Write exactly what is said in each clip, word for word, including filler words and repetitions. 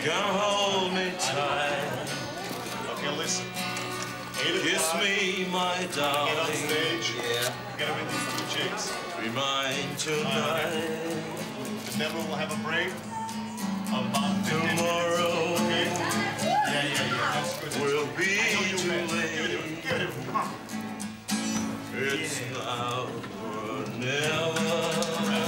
Come hold me tight. Okay, listen. Kiss me, my darling. Get on stage. Yeah. Get him into some chicks. Be mine tonight. And then we'll have a break of about fifteen Tomorrow. minutes. Okay? Yeah, yeah, yeah. That's good. Will be Too too late. Give it to him. Give it to him. Come on. It's now or never.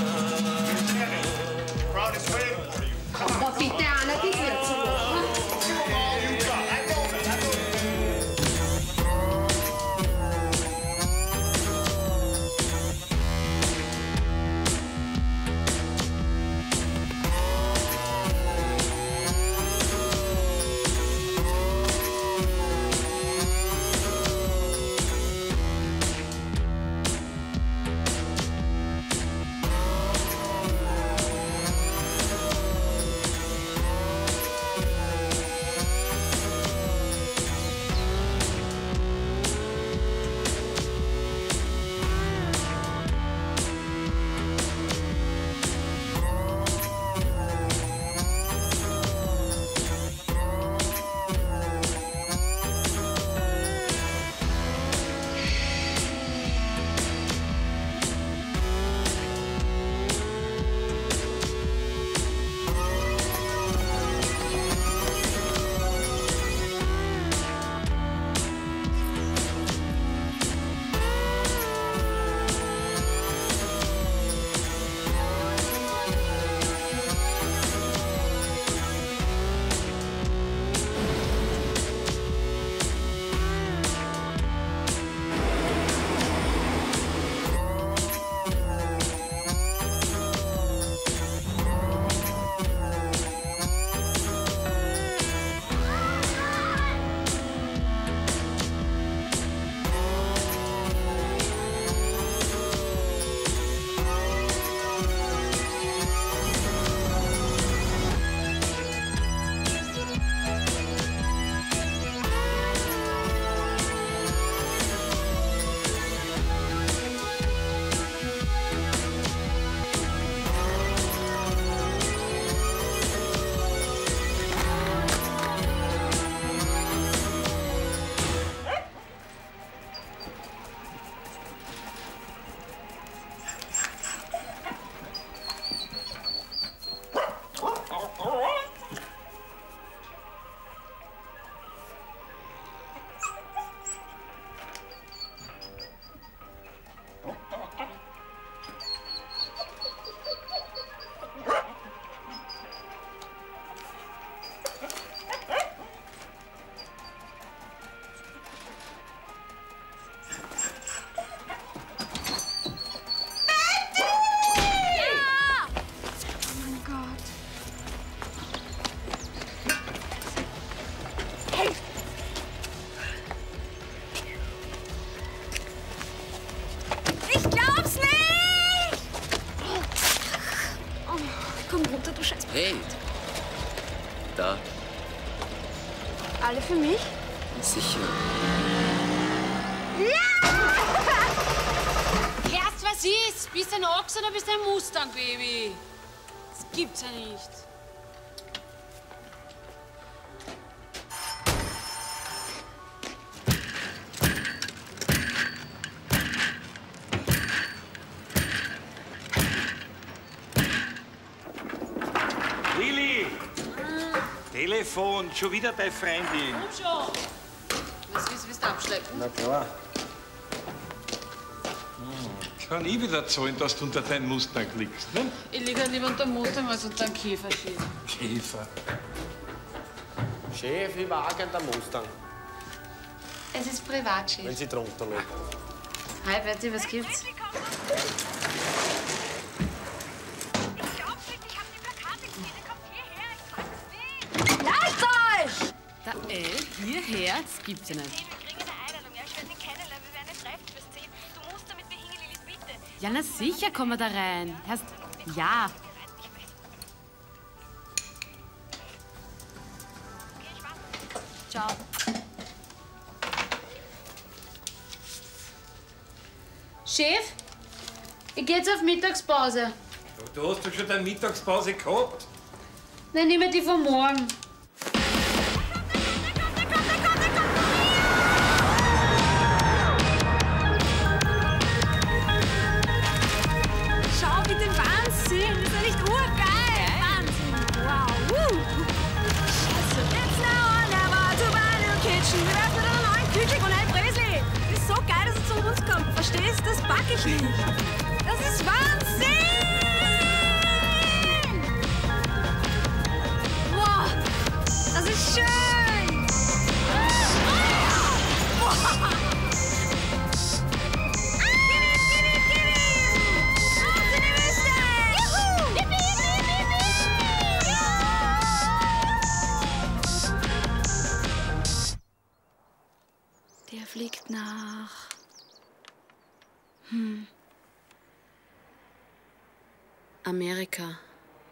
Crowd is waiting for you. Come on. Capitana, ti piace? All you got. I know that. I know that. Hey, da. Alle für mich? Sicher. Ja! Erst was ist? Bist du ein Ochs oder bist du ein Mustang, Baby? Das gibt's ja nicht. Lili! Telefon, schon wieder deine Freundin. Komm schon. Was willst du abschleppen? Na klar. Hm. Kann ich wieder zahlen, dass du unter deinen Mustang liegst, ne? Ich liege halt lieber unter dem Mustang als unter dem Käferschild. Käfer. Chef, ich war auch gern der Mustang, Es ist Privatchef. wenn sie drunter liegt. Hi, Betty, was gibt's? Lasst euch! Da, äh, hierher? Das gibt's ja nicht. Ja, na sicher kommen wir da rein. Erst, ja. Ciao. Chef, ich geh jetzt auf Mittagspause. Du hast doch schon deine Mittagspause gehabt. Nein, nicht mehr die von morgen. Amerika.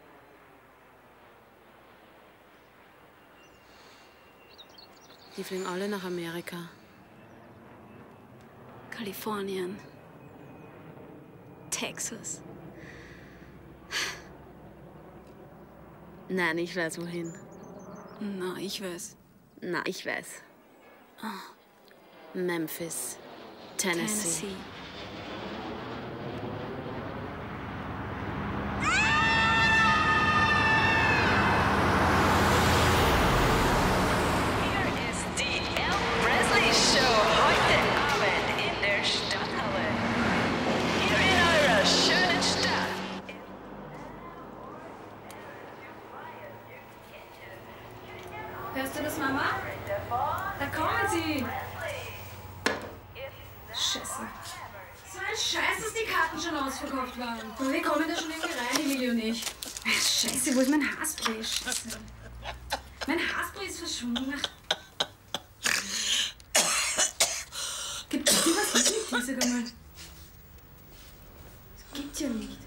Die fliegen alle nach Amerika. Kalifornien. Texas. Nein, ich weiß wohin. Na, ich weiß. Na, ich weiß. Memphis, Tennessee. Tennessee. Hier ist die Elvis Presley Show heute Abend in der Stadthalle. Hier in eurer schönen Stadt. Hörst du das, Mama? Da kommen sie! Scheiße. So ein Scheiß, dass die Karten schon ausverkauft waren. Und wir kommen da schon irgendwie rein, Emilio und ich. Scheiße, wo ist mein Haarspray? Scheiße. Mein Haarspray ist verschwunden. Gibt es dir was mit dir, sag einmal? Das gibt's ja nicht.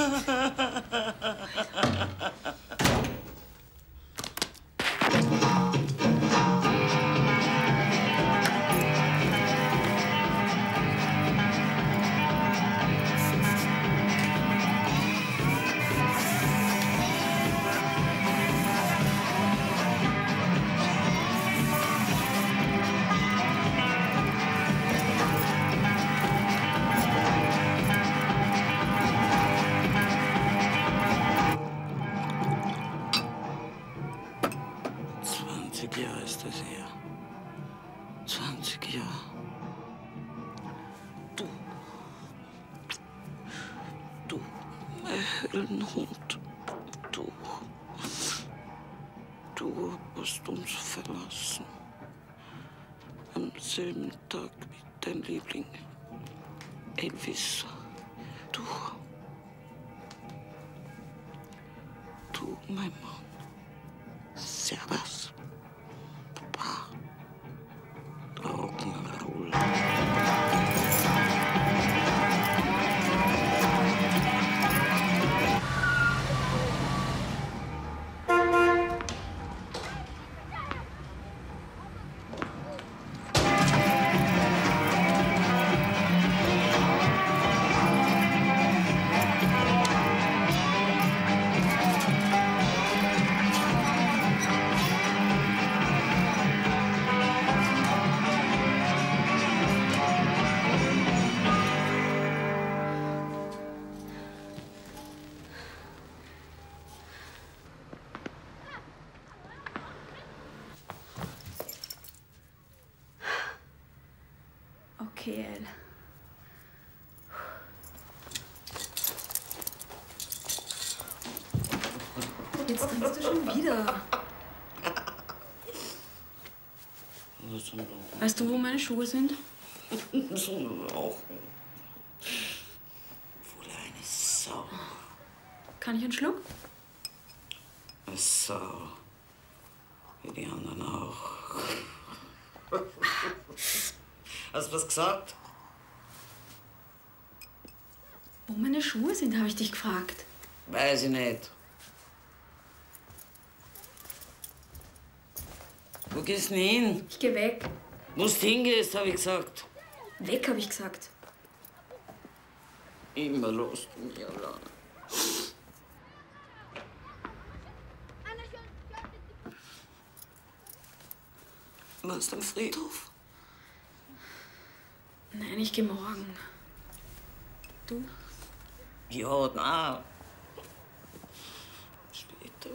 zwanzig Jahre ist das her. zwanzig Jahre. Du. Du, Höllenhund. Du. Du hast uns verlassen. Am selben Tag wie dein Liebling. Elvis. Du. Du, mein Mann. Servus. Papa. Rock'n'Roll. Okay, El. Jetzt trinkst du schon wieder. Weißt du, wo meine Schuhe sind? So rauchen. Wohl eine Sau. Kann ich einen Schluck? Eine Sau. Wie die anderen auch. Hast du was gesagt? Wo meine Schuhe sind, habe ich dich gefragt. Weiß ich nicht. Wo gehst du denn hin? Ich geh weg. Wo du hingehst, habe ich gesagt. Weg, habe ich gesagt. Immer los du mich allein. Warst du am Friedhof? Nein, ich geh morgen. Du? Ja, na. Später.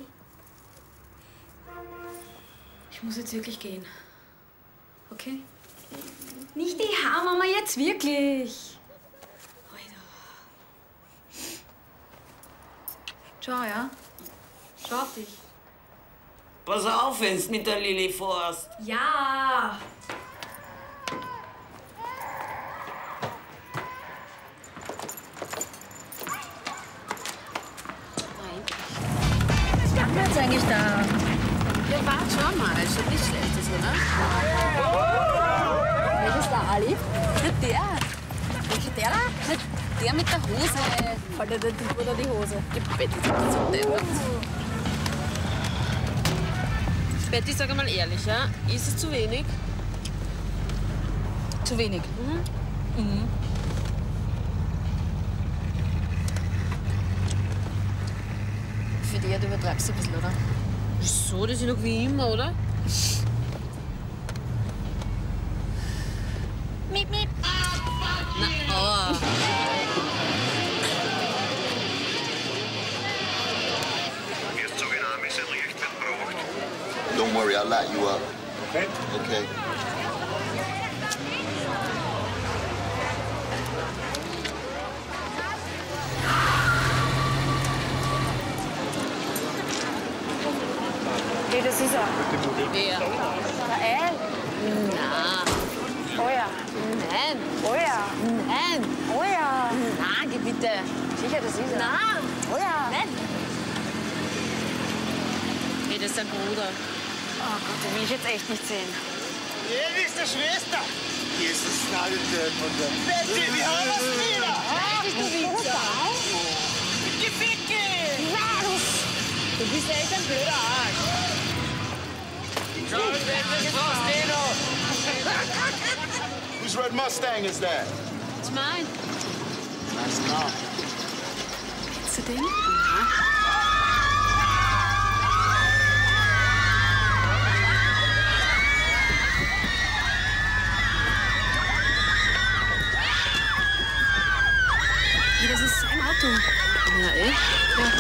Ich muss jetzt wirklich gehen. Okay? Nicht die Haarmama, jetzt wirklich. Alter. Ciao, ja? Schau auf dich. Pass auf, wenn's mit der Lilly vorhast. Ja! Was kann man jetzt eigentlich da? Ja, warte, schau mal. Ist doch nicht schlechtes, oder? Welches da, Ali? Nicht der. Welcher der da? der mit der Hose. Fällt dir der Typ oder die Hose? Betty, das ist so deppert. Betty, sag einmal ehrlich, ja? Ist es zu wenig? Zu wenig. Mhm. Mhm. Für die, du übertreibst ein bisschen, oder? Wieso? Das ist noch wie immer, oder? Miep, miep. Na, oh. Don't worry, I'll light you up. Okay. Okay. Hey, das ist er. Wer? Der El. Na. Oh ja. Nein. Oh ja. Nein. Oh ja. Na, geh bitte. Sicher, das ist er. Na. Oh ja. Nein. Hey, das ist dein Bruder. Oh Gott, den will ich jetzt echt nicht sehen. Hier ist die Schwester. Hier ist das Nadeltöten und dann. Betty, wir haben es wieder. Bist du Wichser? Die Ficke. Du bist echt ein blöder Arsch. Schau, Betty, Faustino. Whose red Mustang is that? It's mine. Nice car. Kennst du den? Wie, das ist sein Auto. Na, echt? Ja.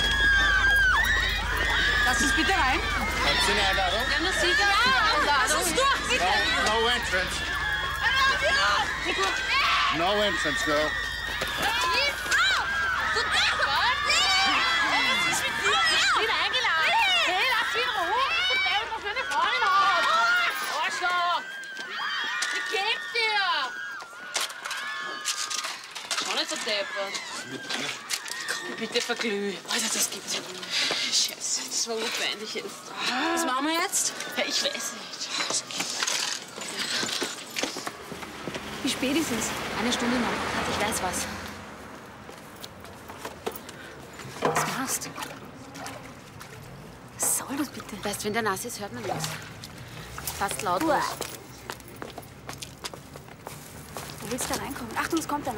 Lass uns bitte rein. Hast du eine Einladung? Ja, na sicher. Lass uns durch, bitte. No, no entrance. No entrance, girl. Du deppert! Was ist mit dir? Ich bin eingeladen. Hey, lass ihn in Ruhe. Du deppert noch meine Freundin auf. Arschloch! Wie geht's dir? Schau nicht so deppert. Komm, bitte verglüh. Alter, das gibt's ja nicht. Scheiße, das war urpeinlich jetzt. Was machen wir jetzt? Ja, ich weiß nicht. Wie spät ist es? Eine Stunde noch. Warte, ich weiß was. Was machst du? Was soll das bitte? Weißt, wenn der nass ist, hört man nichts. Fast lautlos. Uah. Wo willst du da reinkommen? Achtung, es kommt einer.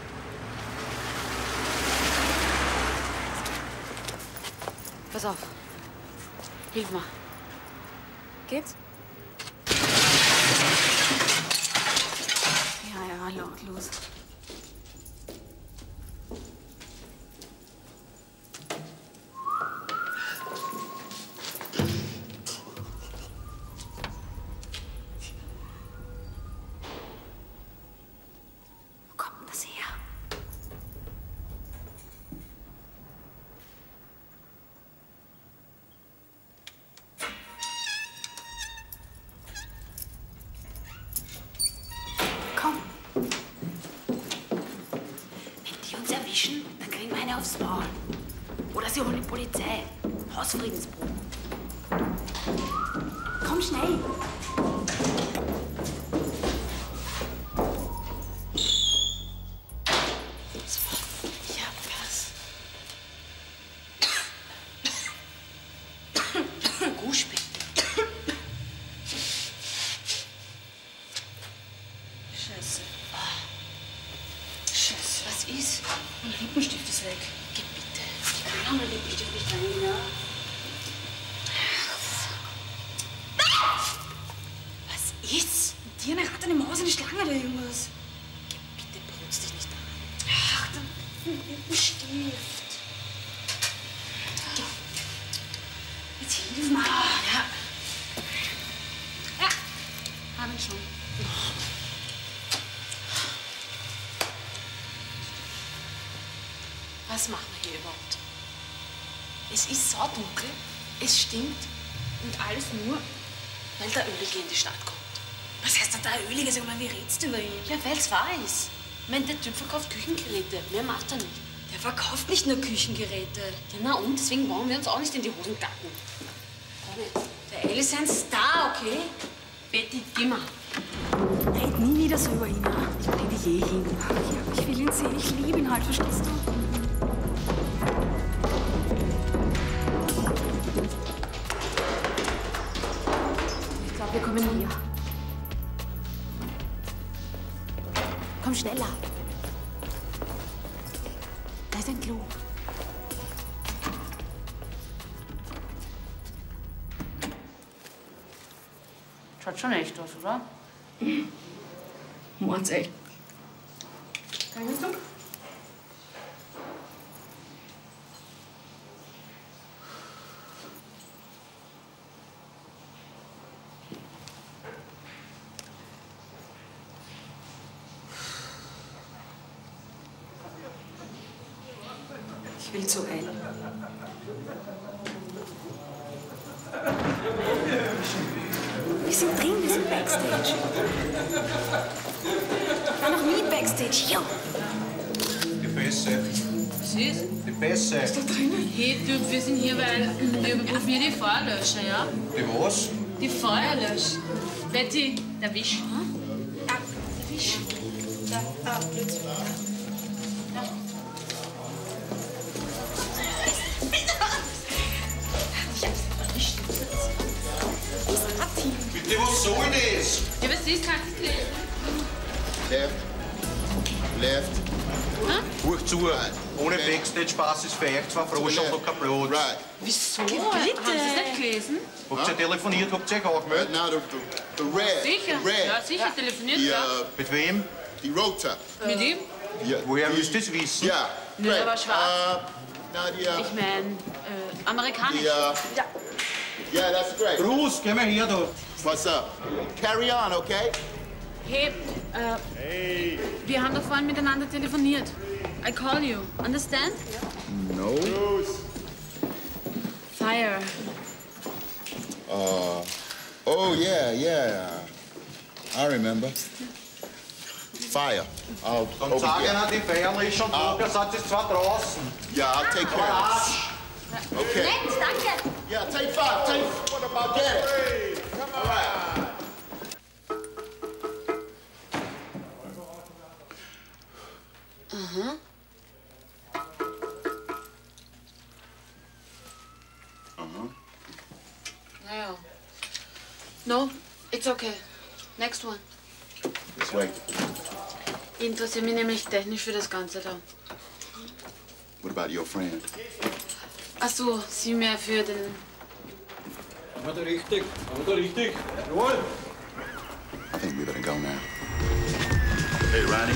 Pass auf. Hilf mir. Geht's? Ja, ja, lautlos. Wo kommt denn das her? Komm. Wenn die uns erwischen, dann kriegen wir eine aufs Maul. Oder sie holen die Polizei. Hausfriedensbruch. Komm schnell. Ich hab was. Guschbeck. Scheiße. Scheiße. Was ist? Mein Lippenstift ist weg. Geh bitte. Ich kann mein Lippenstift nicht rein, ja? Was ist? Dir eine Ratte, eine Maus, eine Schlange oder irgendwas. Bitte benutz dich nicht an. Ach, dann Lippenstift. Jetzt hilf mal. Ja. Ja, hab ich schon. Was machen wir hier überhaupt? Es ist saudunkel, es stinkt und alles nur, weil der Ölige in die Stadt kommt. Was heißt denn da Ölige? Sag mal, wie redst du über ihn? Ja, weil's wahr ist. Ich meine, der Typ verkauft Küchengeräte, mehr macht er nicht. Der verkauft nicht nur Küchengeräte. Ja, na und? Deswegen wollen wir uns auch nicht in die Hosen gacken. Komm jetzt. Der El ist ein Star, okay? Betty, geh mal. Red nie wieder so über ihn. Ich bring dich eh hin. Ja, ich will ihn sehen. Ich liebe ihn halt, verstehst du? Ich glaube, wir kommen hier. Komm schneller. Da ist ein Klo. Schaut schon echt aus, oder? Mord's echt. Kannst du? Ich will zu Elle. Wir sind drin, wir sind Backstage. Ich war noch nie Backstage. Hier. Die Pässe. Was ist? Die Pässe. Ist da drinnen? Hey, du, wir sind hier, weil wir überprüfen hier die Feuerlöscher, ja? Die was? Die Feuerlöscher. Betty, der Wisch. Ah, der Wisch. Da, ah, Blödsinn. Bitte, was soll das? Ja, was ist, kannst du es lesen? Left. Left. Hoch zu. Ohne Backstage-Pass ist für euch zwei Froschen und noch kein Brot. Right. Wieso? Bitte? Haben Sie es nicht gelesen? Habt ihr telefoniert? Habt ihr euch angemeldet? Right now, the, the, the red. Sicher. The red. Ja, sicher, telefoniert, Die, ja. uh, Mit wem? die Rota. Mit ihm? Ja, Woher die- müsst ihr es wissen? Ja. Nö, Red. aber schwarz. Uh, na, die, uh, Ich meine, äh, amerikanisch. die, uh, Ja. yeah, that's great. Bruce, geh mal her da. What's up? Carry on, okay? Hey, äh, wir haben doch vorhin miteinander telefoniert. I call you. Understand? No. Fire. Uh, oh, yeah, yeah. I remember. Fire. I'll Dann over sag here. ihnen, die Feierlich und Ah. Burger seid ihr zwar draußen. Yeah, I'll take care of Arsch! this. Okay. Nett, danke. Yeah, take five. Take. What about that? All right. Aha. Naja. No, it's okay. Next one. This way. Ich interessiere mich nämlich technisch für das Ganze da. What about your friend? Ach so, Sie mehr für den... Haben wir da richtig? Haben wir da richtig? Jawohl. I think we better go now. Hey, Ronnie.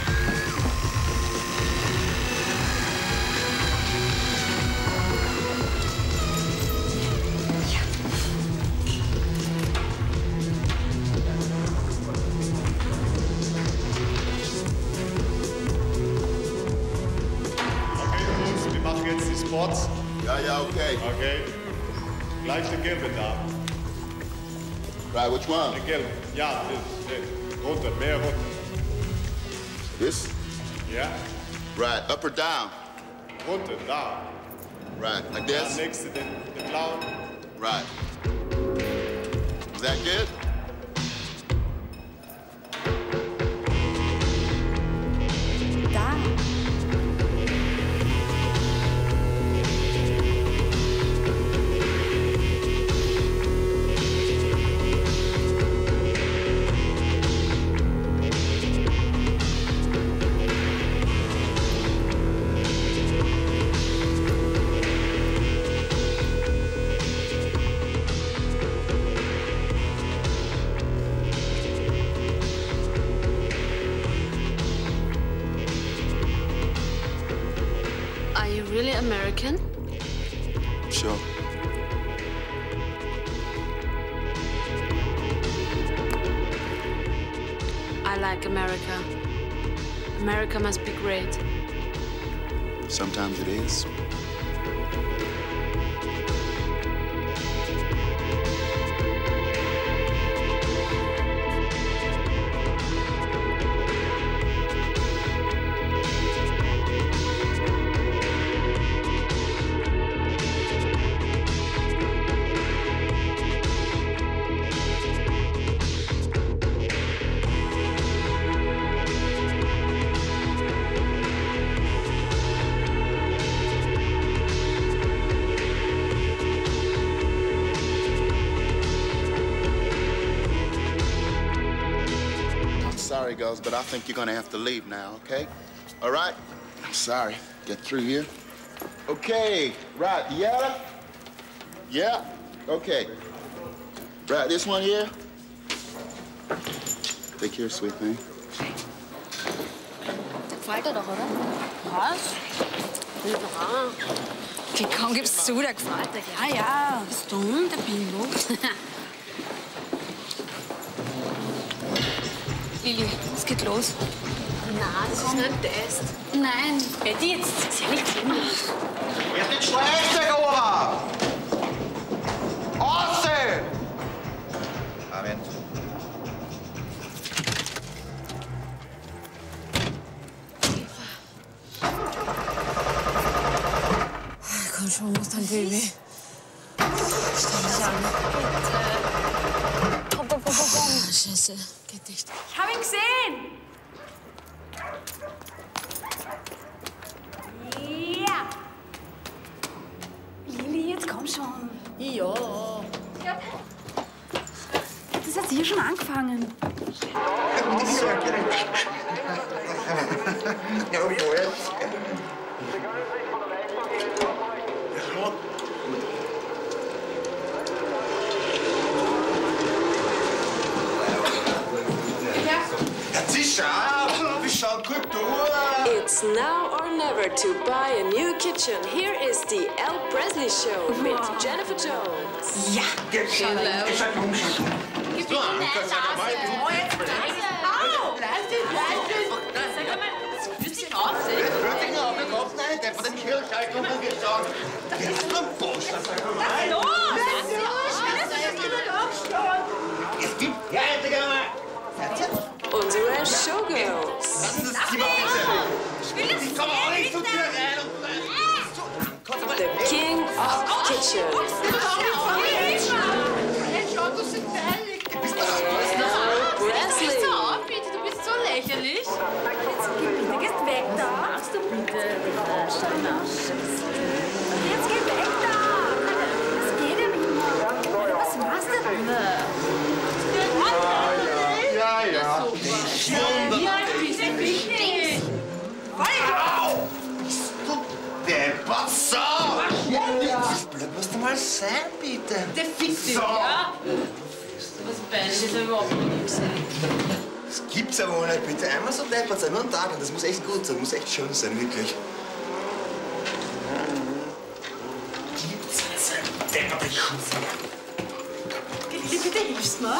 Okay, Jungs, wir machen jetzt die Spots. Yeah, yeah, okay. Okay. Gleich der Gelbe da. Right, which one? Der Gelbe. Ja, das, das. Runter, mehr runter. This? Ja, Right, up or down? runter, da. Right, like Der this? nächste, den, den blauen. Right. Is that good? Da. Are you really American? Sure. I like America. America must be great. Sometimes it is. sorry, girls, but I think you're gonna have to leave now, okay? All right? I'm sorry. Get through here. Okay, right, yeah? Yeah? Okay. Right, this one here? Take care, sweet thing. Gefällt dir doch, oder? Was? Ja. Okay, komm, gib's zu, der gefällt dir. Ja, ja. Bist du dumm, der Bingo? Lili, es geht los. Nein, das komm. Ist nicht Test. Nein. Betty, jetzt ist ja nicht schlimm. Jetzt nicht schlecht, aber! Aussehen! Moment. Komm schon, muss dein Baby. Stell dich an. Bitte. Komm, komm, komm, komm. Scheiße, geht nicht. Ich hab ihn gesehen! Ja! Lili, jetzt komm schon. Ja. Das hat sie schon angefangen. Ja, wohl. It's now or never to buy a new kitchen. Here is the Elle Presley Show with Jennifer Jones. Ja! Hello. Gib mir eine Nase. Oh, jetzt bleib Au! Bleib dich, bleib dich. Sag mal, das fühlt sich auf, Das fühlt sich auf, der Kopf nicht. Der von dem Kirchschalter muss ich sagen. Das ist ein Bosch. Was ist los? Es gibt fertige Mann. Unsere Showgirls. Das ist das Zimmer. Ich will das. Ich komme auch nicht zu dir rein. The King of Kitchen. Presley. Hör auf, bitte, du bist so lächerlich. Jetzt geh bitte, gehst weg da. Machst du bitte? Jetzt geh weg da. Das geht ja nicht mehr. Was machst du denn? Ja, ja. Ja, bist du wichtig. Au! Bist du deppert, so! Bleib, musst du mal sein, bitte. Der fickt dich, So. ja? Was peinlich, das hab ich überhaupt noch nie gesehen. Das gibt's ja wohl nicht, bitte. Einmal so deppert sein, nur einen Tag. Und das muss echt gut sein, muss echt schön sein, wirklich. Gibt's jetzt ein depperte Schuss? Lili, bitte hilfst mir.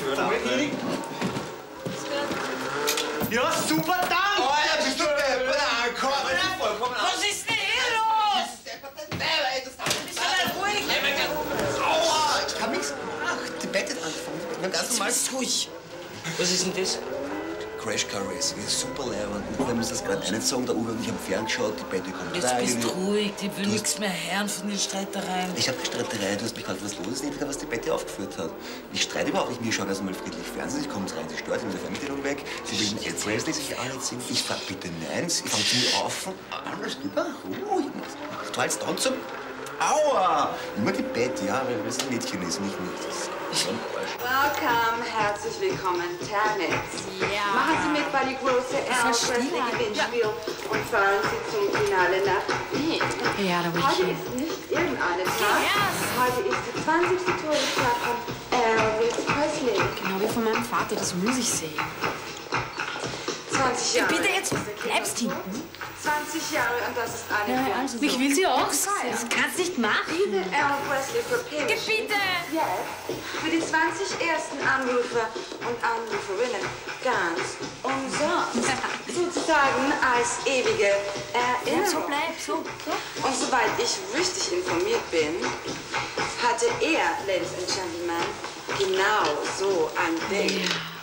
Ja, super, Dank! Oh, ja, bist du deppert, angekommen. Was ist denn hier los? Bist du ruhig? Aua, ich hab nichts gemacht. Die Bette angefangen. Ich bin ganz normal ruhig. Was ist denn das? Crash Car Racing ist super leibend. Wir müssen das gerade nicht sagen, der Uwe und ich haben ferngeschaut, die Bette kommt Jetzt rein. bist du ruhig, die will nichts mehr hören von den Streitereien. Ich habe die Streiterei, du hast mich gefragt, was los ist, nicht was die Betty aufgeführt hat. Ich streite überhaupt nicht, mir schaut also mal friedlich Fernsehen, ich komme rein, sie stört, ich mit der Fernbedienung weg, sie will mit Ed Presley sich anziehen, ich sag bitte nein, ich fange zu mir auf, alles über ruhig. Du hältst dann zum Aua! Immer die Betty, ja, weil das ein Mädchen ist, nicht nicht. Das ist so ein Arsch. Welcome, herzlich willkommen, Ternitz. Ja. Machen Sie mit bei die große Elle Presley Gewinnspiel und fahren Sie zum Finale nach Wien. Ja, da will ich Heute hin. ist nicht irgendeine Tag. Heute ist die zwanzigste Todestag von Elvis Presley. Genau wie von meinem Vater, das muss ich sehen. zwanzig Jahre. Bitte, jetzt bleibst hinten. zwanzig Jahre und das ist eine Ja, Grund. also so. Ich will sie auch Das sehen. kannst du nicht machen. Diese Elle Presley für Pimp. Bitte! Jetzt für die zwanzig ersten Anrufer und Anruferinnen ganz umsonst. Sozusagen als ewige Erinnerung. So bleib, so. so. Und soweit ich richtig informiert bin, hatte er, Ladies and Gentlemen, genau so ein Ding.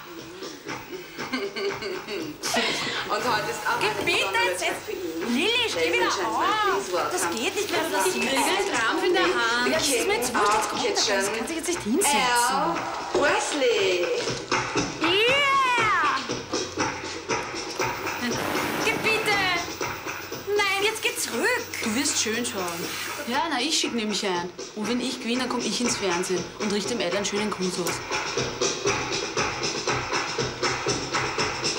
Und heute ist auch eine Bitte, besondere jetzt, Zeit für ihn. Lili, steh wieder auf. Das geht nicht, wenn du das Ich kriege einen Krampf in der Hand. Das ist mir jetzt wurscht, jetzt kommt das. Das kann sich jetzt nicht hinsetzen. Elle Presley. Yeah! Gebiete! Nein, jetzt geh zurück. Du wirst schön schauen. Ja, na, ich schick nämlich ein. Und wenn ich gewinne, dann komm ich ins Fernsehen und richte dem Ed einen schönen Gruß aus.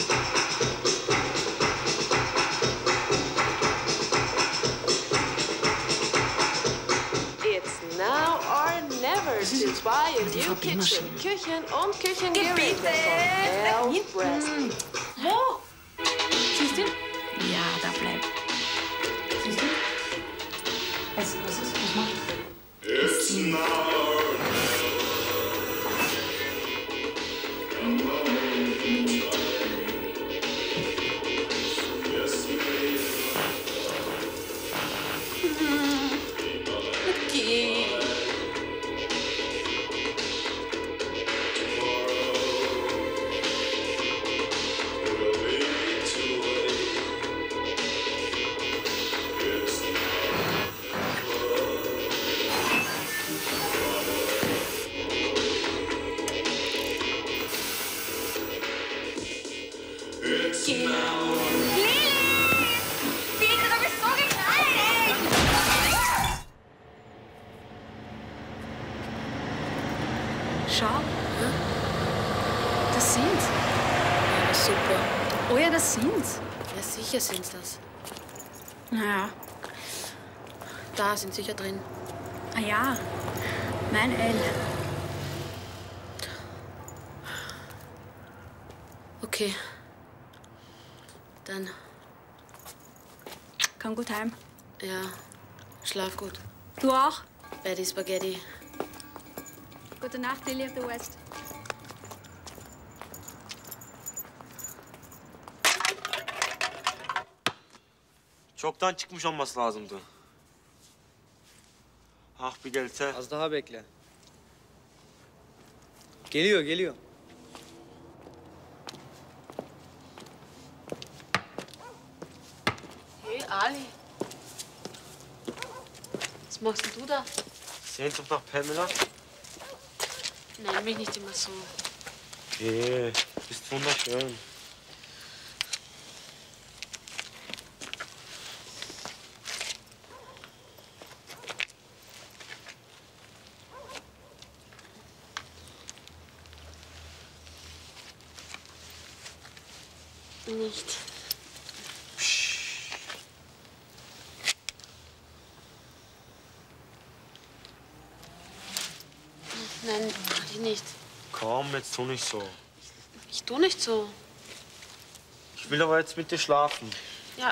Question zwei im New Kitchen. Küchen und Küchengeräte von Elf Presley. Wo? Siehst du? Ja, da bleib. Siehst du? Was, was ist? Was macht? It's now. Schau. Das sind's. Ja, super. Oh ja, das sind's. Ja, sicher sind's das. Naja. Da sind sicher drin. Ah ja. Mein L. Okay. Dann. Komm gut heim. Ja, schlaf gut. Du auch? Bei die Spaghetti. Gute Nacht, Lily of the West. Çoktan çıkmış olması lazımdı. Ah bir gelse. Az daha bekle. Geliyor, geliyor. Hey, Ali. Was machst denn du da? Sehnsucht nach Pamela? Nenn mich nicht immer so. Hey, du bist wunderschön. Nicht. Nein, mach ich nicht. Komm, jetzt tu nicht so. Ich tu nicht so. Ich will aber jetzt mit dir schlafen. Ja.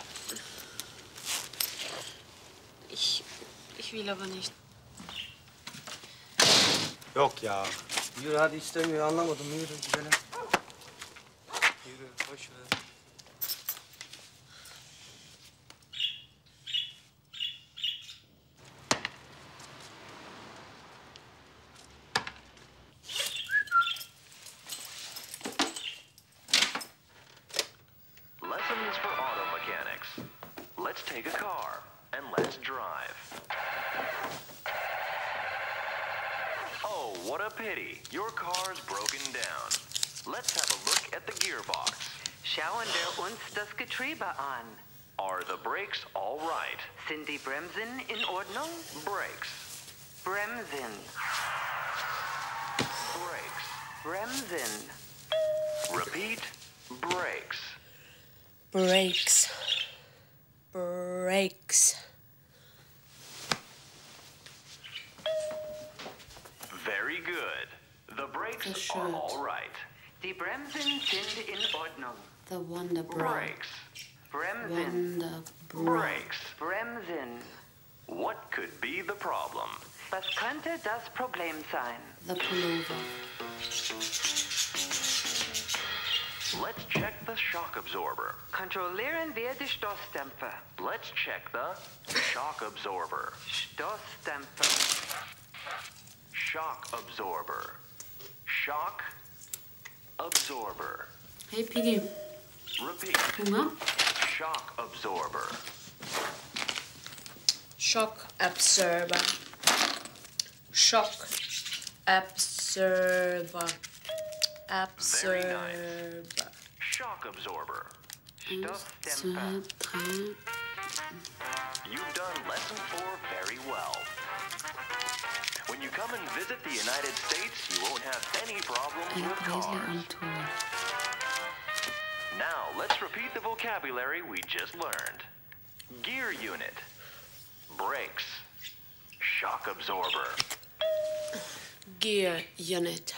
Ich. Ich will aber nicht. Yok ya. Yürü hadi istemiyor anlamadım yürü gidelim. Yürü boş ver. Lessons for auto mechanics. Let's take a car and let's drive. Oh, what a pity. Your car's broken down. Let's have a look at the gearbox. Schauen wir uns das Getriebe an. Are the brakes all right? Sind die Bremsen in Ordnung? Brakes. Bremsen. Brakes. Bremsen. Repeat. Brakes. Brakes. Brakes. Very good. The brakes The are shirt. all right. Die Bremsen sind in Ordnung. The Wonder Bra. Brakes. Bremsen. Wonder Bra. Brakes. Bremsen. What could be the problem? Was könnte das Problem sein? The Pullover. Let's check the shock absorber. Kontrollieren wir die Stoßdämpfer. Let's check the shock absorber. Stoßdämpfer. Shock absorber. Shock absorber. Hey Piggy. Repeat. Hunger? Shock absorber. Shock Absorber. Shock Absorber. Absorber. Shock absorber. Eins, zwei, drei. You've done lesson four very well. When you come and visit the United States, you won't have any problems Ein with Bräsle cars. am Tor. Now, let's repeat the vocabulary we just learned. Gear unit. Brakes. Shock absorber. Gear Unit.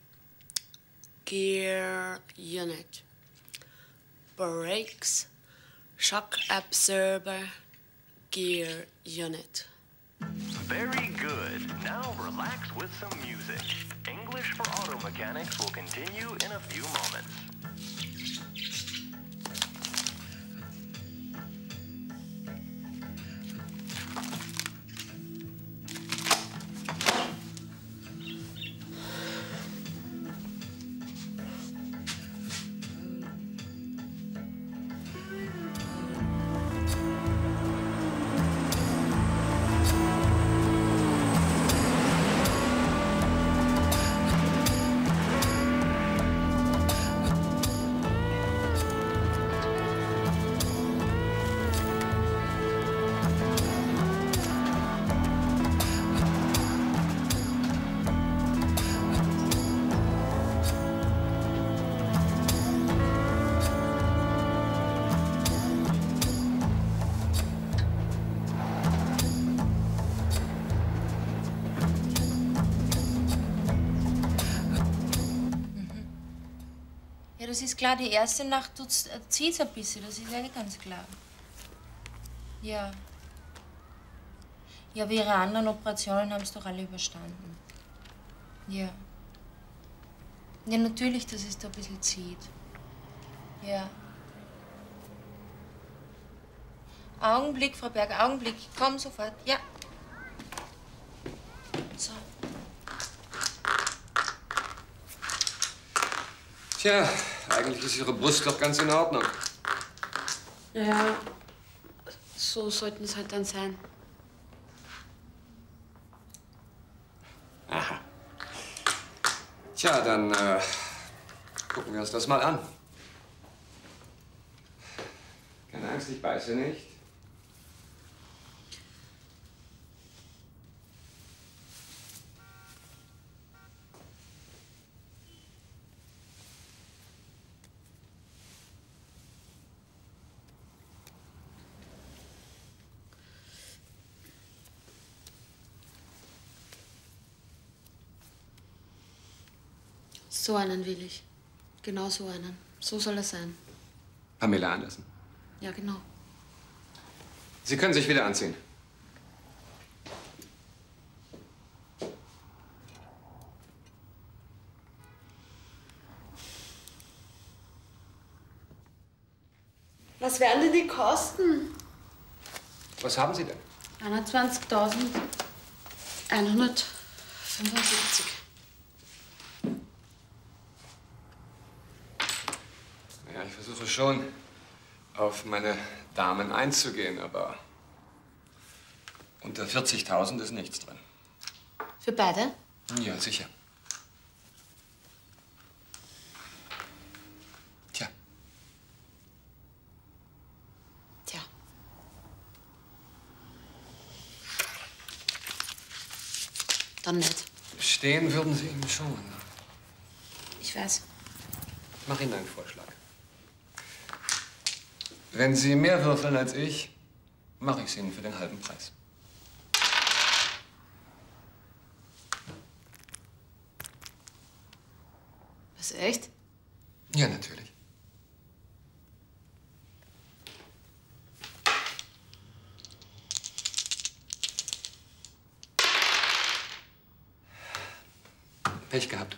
Gear Unit. Brakes. Shock Absorber. Gear Unit. Very good. Now relax with some music. English for Auto Mechanics will continue in a few moments. Ja, das ist klar, die erste Nacht zieht es ein bisschen, das ist ja ganz klar. Ja. Ja, aber ihre anderen Operationen haben es doch alle überstanden. Ja. Ja, natürlich, dass es da ein bisschen zieht. Ja. Augenblick, Frau Berger, Augenblick. Komm sofort. Ja. So. Tja, eigentlich ist Ihre Brust doch ganz in Ordnung. Ja, so sollten es halt dann sein. Aha. Tja, dann äh, gucken wir uns das mal an. Keine Angst, ich beiße nicht. So einen will ich. Genau so einen. So soll er sein. Pamela Anderson. Ja, genau. Sie können sich wieder anziehen. Was werden denn die kosten? Was haben Sie denn? einundzwanzigtausendeinhundertfünfundsiebzig. Ja, ich versuche schon, auf meine Damen einzugehen, aber unter vierzigtausend ist nichts drin. Für beide? Ja, sicher. Tja. Tja. Dann nicht. Stehen würden Sie ihm schon. Ich weiß. Ich mache Ihnen einen Vorschlag. Wenn Sie mehr würfeln als ich, mache ich es Ihnen für den halben Preis. Was, echt? Ja, natürlich. Pech gehabt.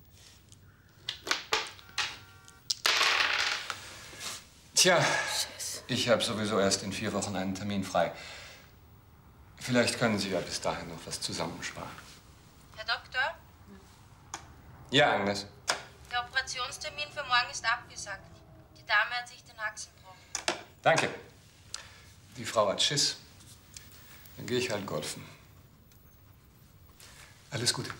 Tja, ich habe sowieso erst in vier Wochen einen Termin frei. Vielleicht können Sie ja bis dahin noch was zusammensparen. Herr Doktor, Ja, Agnes. der Operationstermin für morgen ist abgesagt. Die Dame hat sich den Haxen gebrochen. Danke. Die Frau hat Schiss. Dann gehe ich halt golfen. Alles Gute.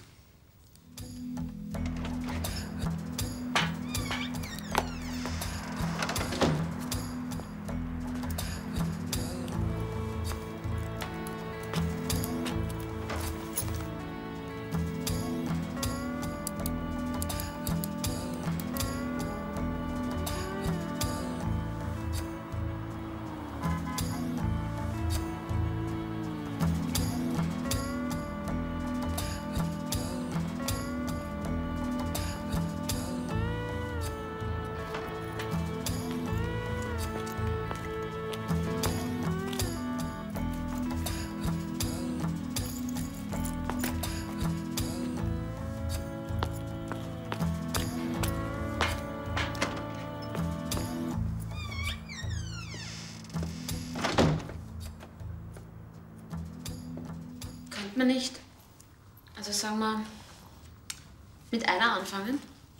Könnte man nicht, also sagen wir, mit einer anfangen?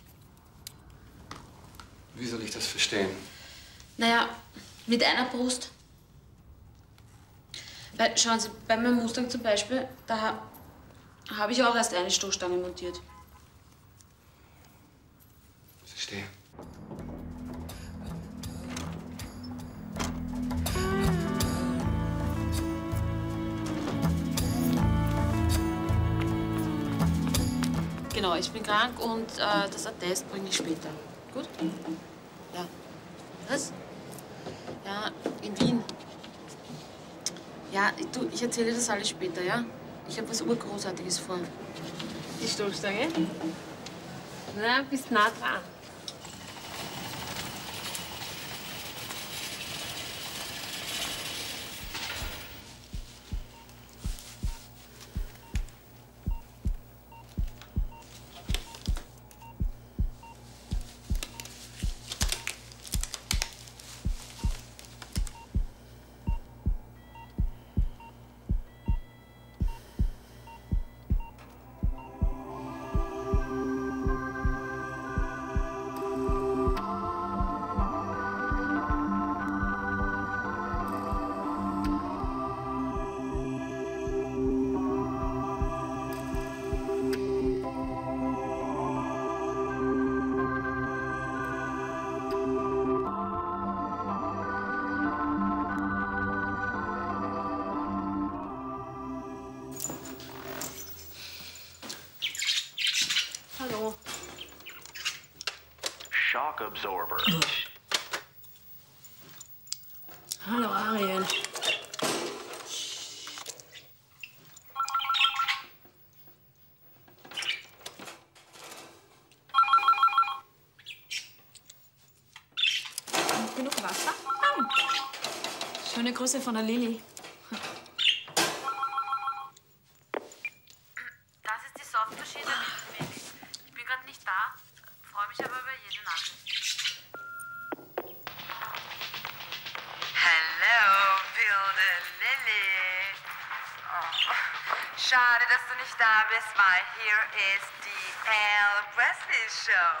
Wie soll ich das verstehen? Naja, mit einer Brust. Weil, schauen Sie, bei meinem Mustang zum Beispiel, da ha, habe ich auch erst eine Stoßstange montiert. Verstehe. Genau, ich bin krank und äh, das Attest bringe ich später. Gut? Ja. Was? Ja, in Wien. Ja, du, ich erzähle dir das alles später, ja? Ich habe was Urgroßartiges vor. Die Stoßstange? Na, bist nah dran. Hallo. Shock absorber. Hallo, Ariel. Genug Wasser? Nein. Schöne Grüße von der Lilly. Das ist die Softmaschine, Lilly. Ich bin gerade nicht da, freue mich aber über jede Nachricht. Hallo, wilde Lilly. Oh, schade, dass du nicht da bist, weil hier ist die Al Presley Show.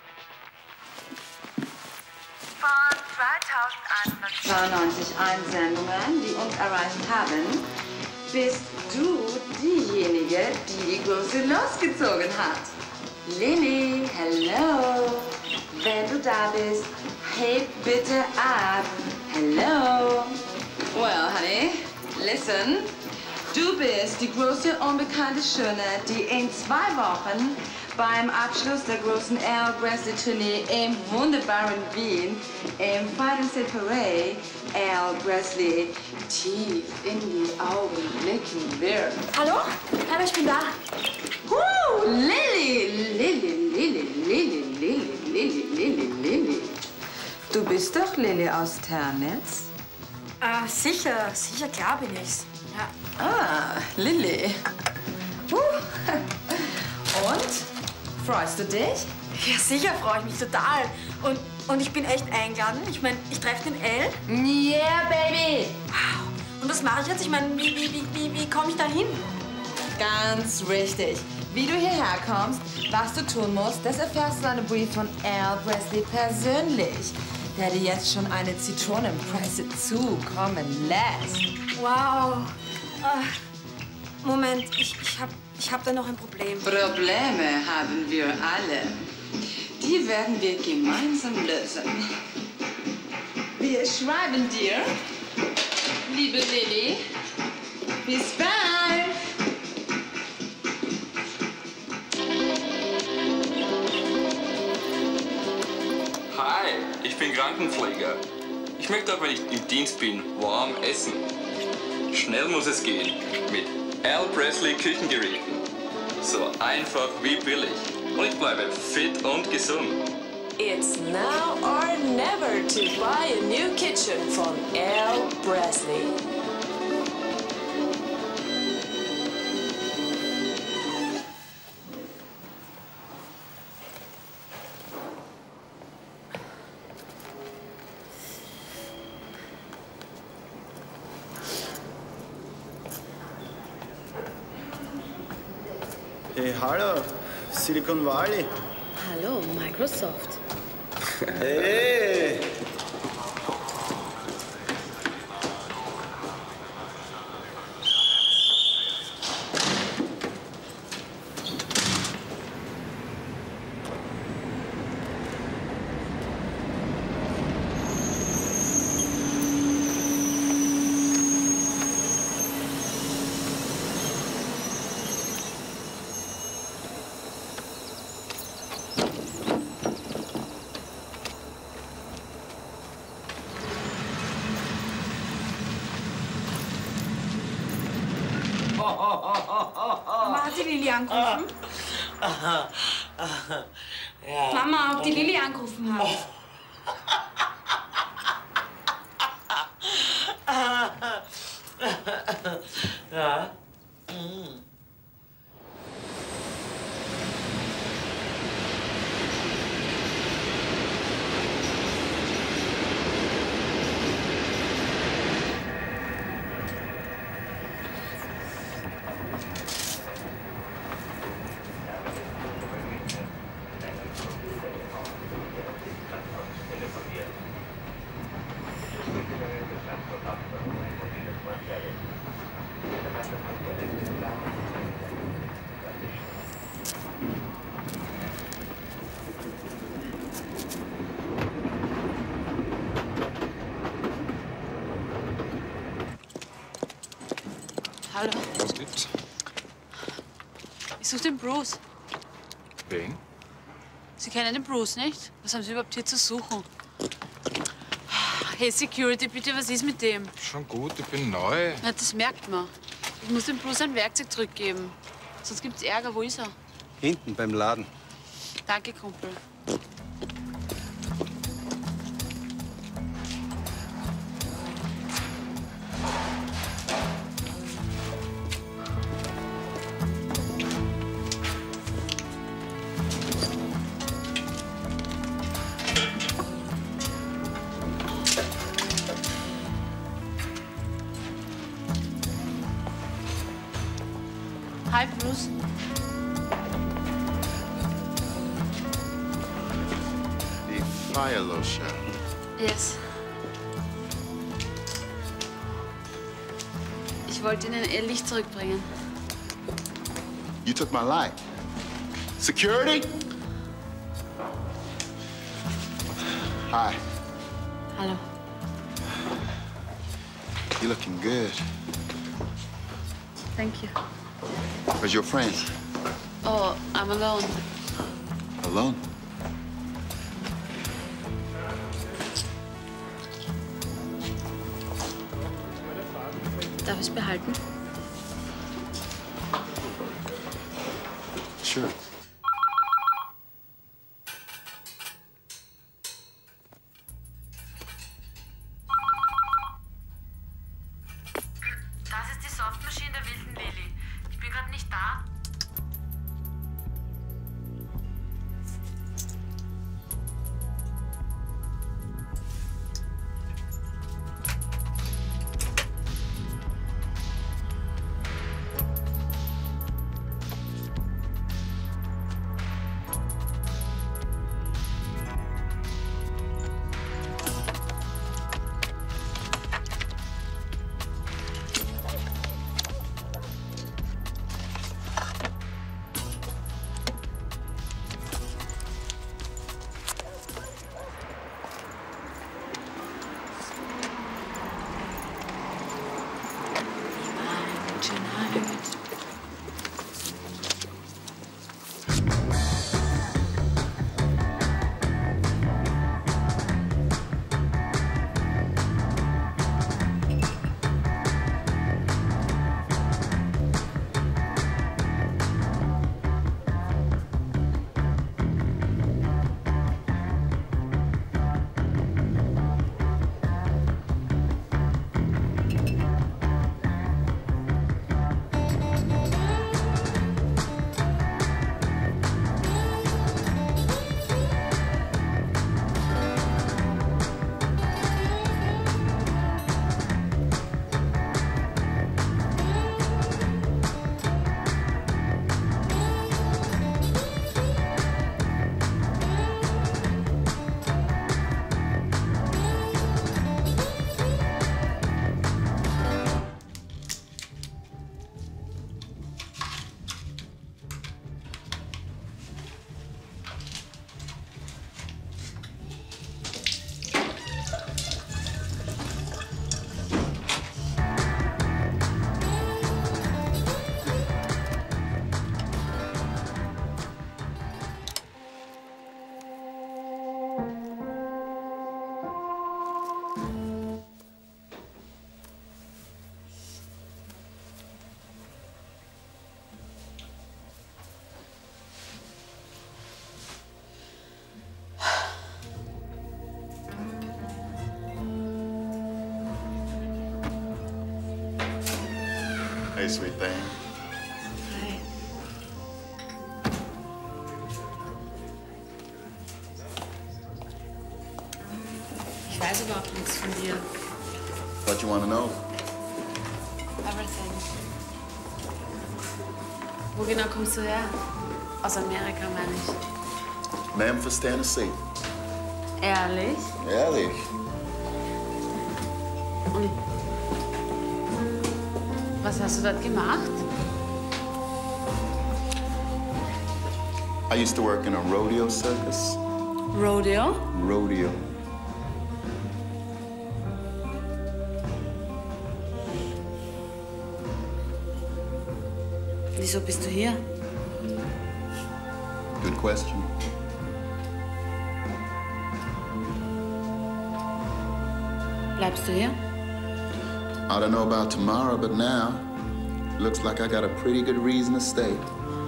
Von dreitausendeinhundertzweiundneunzig Einsendungen, die uns erreicht haben, bist du diejenige, die die große losgezogen hat. Lilly, hello. Wenn du da bist, heb bitte ab. Hello. Well, honey, listen. Du bist die große unbekannte Schöne, die in zwei Wochen beim Abschluss der großen Al Presley Tournee im wunderbaren Wien im Fighting State Parade Al Presley tief in die Augen blicken wird. Hallo? Hallo, ich bin da. Uh, Lilly, Lilly, Lilly, Lilly, Lilly, Lilly, Lilly, Lilly. Du bist doch Lilly aus Ternitz? Ah, sicher, sicher, klar bin ich's. Ja. Ah, Lilly. Uh. Und? Freust du dich? Ja, sicher freue ich mich total. Und, und ich bin echt eingeladen. Ich meine, ich treffe den L. Yeah, baby! Wow. Und was mache ich jetzt? Ich meine, wie, wie, wie, wie, wie komme ich da hin? Ganz richtig. Wie du hierher kommst, was du tun musst, das erfährst du in einem Brief von Al Presley persönlich, der dir jetzt schon eine Zitronenpresse zukommen lässt. Wow. Ah, Moment, ich, ich habe ich hab da noch ein Problem. Probleme haben wir alle. Die werden wir gemeinsam lösen. Wir schreiben dir, liebe Lilly, bis bald. Hi, ich bin Krankenpfleger. Ich möchte auch, wenn ich im Dienst bin, warm essen. Schnell muss es gehen mit Al Presley Küchengeräten. So einfach wie billig. Und ich bleibe fit und gesund. It's now or never to buy a new kitchen von Al Presley. Hey, hallo, Silicon Valley. Hallo, Microsoft. Hey! Mama, hat die Lilly angerufen? Ja. Mama, ob die Lilly angerufen hat? Ja. Mhm. Hallo. Was gibt's? Ich suche den Bruce. Wen? Sie kennen den Bruce nicht? Was haben Sie überhaupt hier zu suchen? Hey, Security, bitte, was ist mit dem? Schon gut, ich bin neu. Na, das merkt man. Ich muss dem Bruce ein Werkzeug zurückgeben. Sonst gibt's Ärger. Wo ist er? Hinten beim Laden. Danke, Kumpel. Hi, Bruce. The fire lotion. Yes. Ich wollte Ihnen Ihr Licht zurückbringen. You took my light. Security? Hi. Hallo. You're looking good. Thank you. Where's your friend? Oh, I'm alone. Alone? Darf ich es behalten? Sure. Das ist die Softmaschine der wilden Lilly. Ich bin gerade nicht da. Hey, sweet thing. Hi. Ich weiß überhaupt nichts von dir. What you want to know? Everything. Wo genau kommst du her? Aus Amerika, meine ich. Memphis, Tennessee. Ehrlich? Ehrlich? Und was hast du dort gemacht? I used to work in a rodeo circus. Rodeo? Rodeo. Wieso bist du hier? Good question. Bleibst du hier? I don't know about tomorrow, but now, looks like I got a pretty good reason to stay.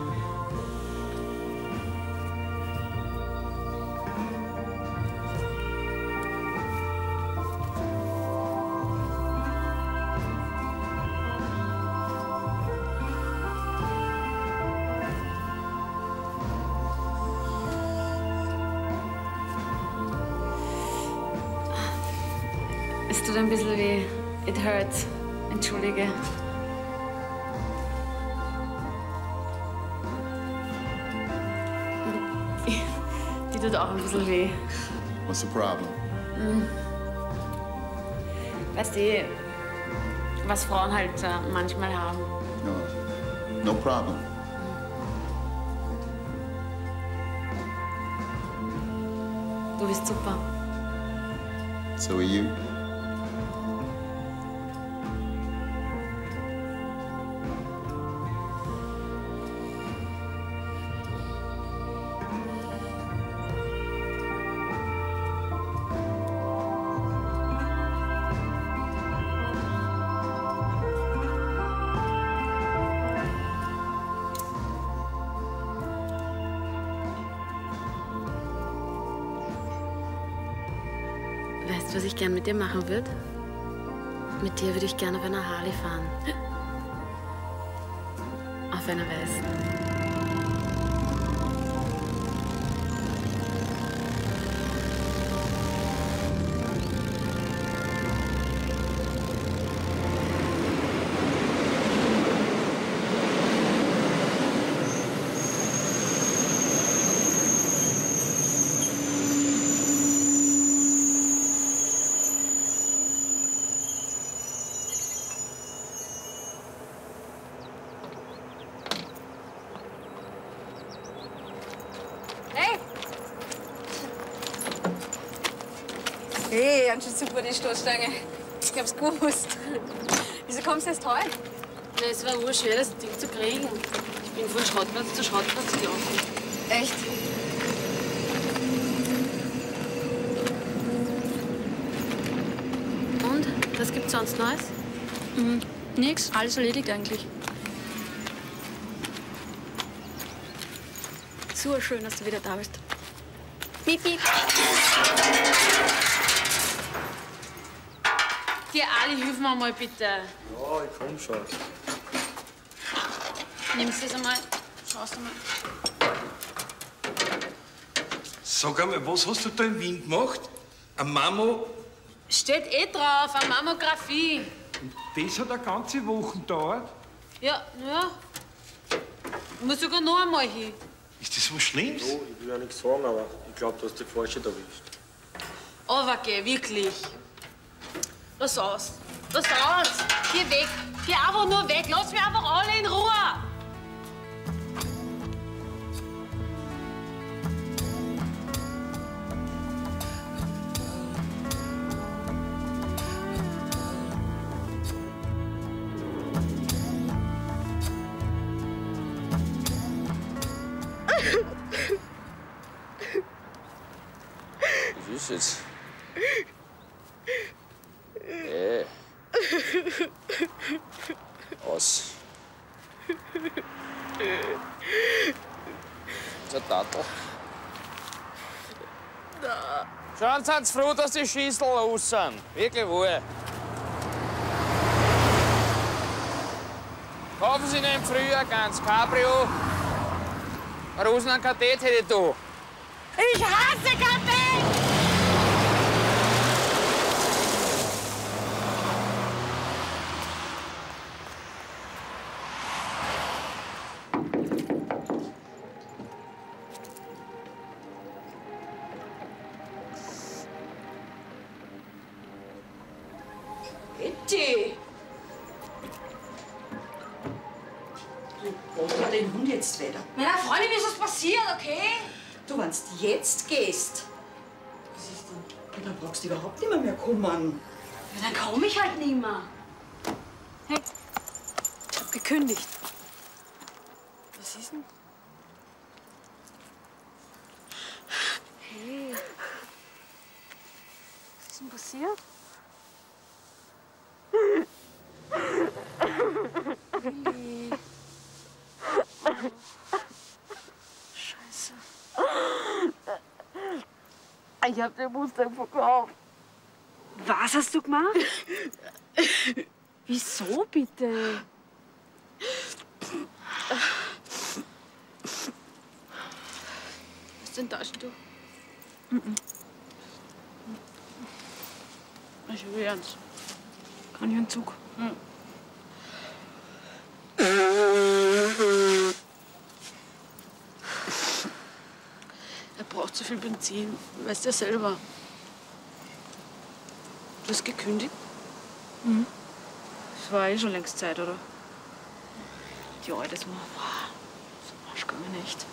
Es tut ein bisschen weh. It hurts. Entschuldige. Die tut auch ein bisschen weh. What's the problem? Hm. Weißt du, was Frauen halt äh, manchmal haben. No, no problem. Du bist super. So are you. Weißt du, was ich gern mit dir machen würde? Mit dir würde ich gerne auf einer Harley fahren. Auf einer weißen. Hey, ganz schön super, die Stoßstange. Ich hab's gewusst. Wieso kommst du erst heute? Na, es war urschwer, das Ding zu kriegen. Ich bin von Schrottplatz zu Schrottplatz gelaufen. Echt? Und? Was gibt's sonst Neues? Mhm. Nix, alles erledigt eigentlich. So schön, dass du wieder da bist. Piep, piep. Geh, Ali, hilf mir mal bitte. Ja, ich komm schon. Nimmst du das einmal? Schaust du mal. Sag einmal, was hast du da in Wien gemacht? Ein Mammo? Steht eh drauf, eine Mammographie. Das hat eine ganze Woche gedauert. Ja, ja. Ich muss sogar noch einmal hin. Ist das was Schlimmes? So, ich will ja nichts sagen, aber ich glaube, du hast die Falsche erwischt. Aber geh, wirklich. Lass aus. Lass aus. Geh weg. Geh einfach nur weg. Lass mich einfach alle in Ruhe. Was ist jetzt? Hey. Aus. Der Tatl. Schauen Sie uns froh, dass die Schießel los sind. Wirklich wohl. Kaufen Sie nehmen früher ganz Cabrio. Rosen Kadett hätte ich da. Ich hasse Kadett! Bitte! Wo war den Hund jetzt wieder? Meiner Freundin ist was passiert, okay? Du, wenn du jetzt gehst, was ist denn? Dann brauchst du überhaupt nicht mehr, mehr kommen. Ja, dann komm ich halt nicht mehr. Hey, ich hab gekündigt. Was ist denn? Hey. Was ist denn passiert? Lilly. Scheiße. Ich hab den Mustang verkauft. Was hast du gemacht? Wieso bitte? Hast du ein Taschentuch? Mhm. Ich will ernst. Kann ich einen Zug? Hm. Er braucht zu viel Benzin. Weißt du ja selber. Du hast gekündigt? Mhm. Das war eh schon längst Zeit, oder? Ja, das war. So Arsch kann ich nicht.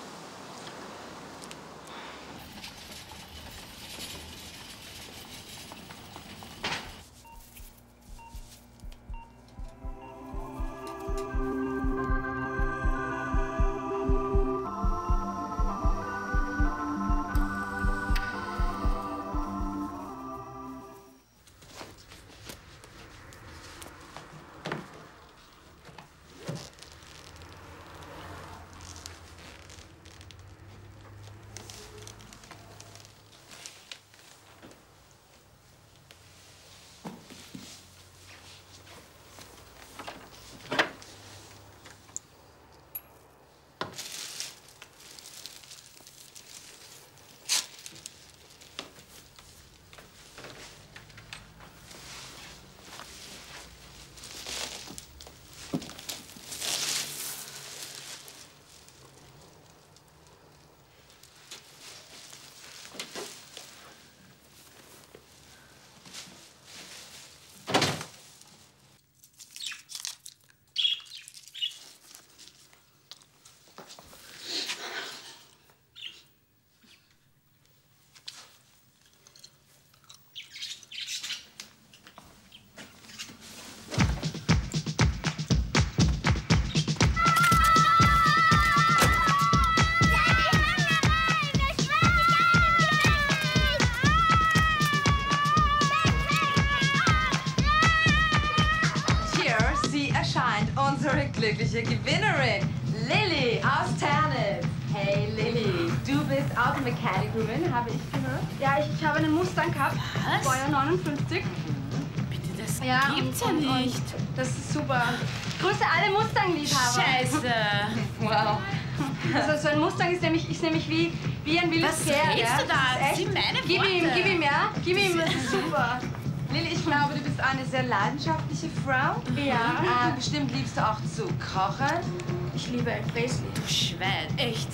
Unsere glückliche Gewinnerin, Lilly aus Ternitz. Hey Lilly, du bist Automechanikerin, habe ich gehört? Ja, ich, ich habe einen Mustang gehabt. Was? Baujahr neunundfünfzig. Bitte, das Ja, gibt's und, ja und, nicht. Und das ist super. Grüße alle Mustang-Liebhaber. Scheiße. Wow. Also so ein Mustang ist nämlich, ist nämlich wie, wie ein wildes Was Pferd. redest ja? du da? Das ist Das sind meine Gib ihm, Worte. gib ihm, ja? Gib ihm, das ist super. Lilly, ich glaube, du bist eine sehr leidenschaftliche Frau. Ja. Äh, bestimmt liebst du auch zu kochen. Ich liebe Elf Presley. Du Schwein, echt.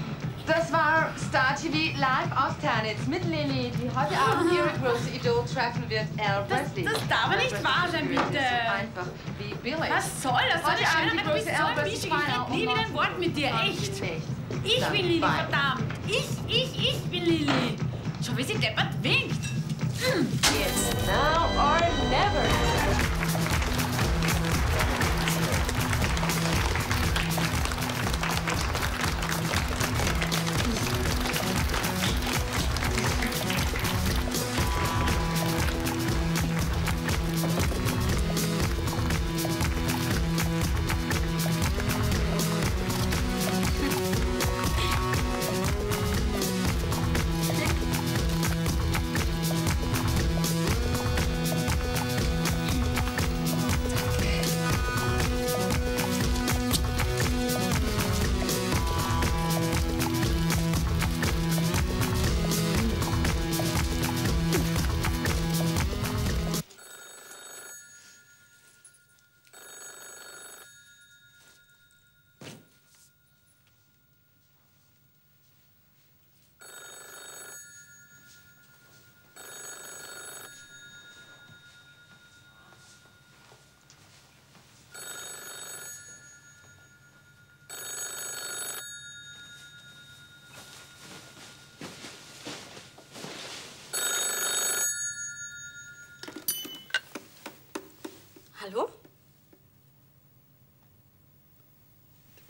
Das war Star T V live aus Ternitz mit Lilly, die heute Abend ihre große Idol treffen wird, Elle Presley. Das darf aber nicht wahr sein, bitte. Das ist so einfach wie Billy. Was soll das? So Heute eine Abend schöne, die du bist große so Elle ein Presley Wischig. Ich Final rede nie um wieder ein Wort mit dir, neunzehn echt. Uhr. Ich Dann bin Lilly, bye. verdammt. Ich, ich, ich bin Lilly. Schau, wie sie deppert winkt. It's now or never.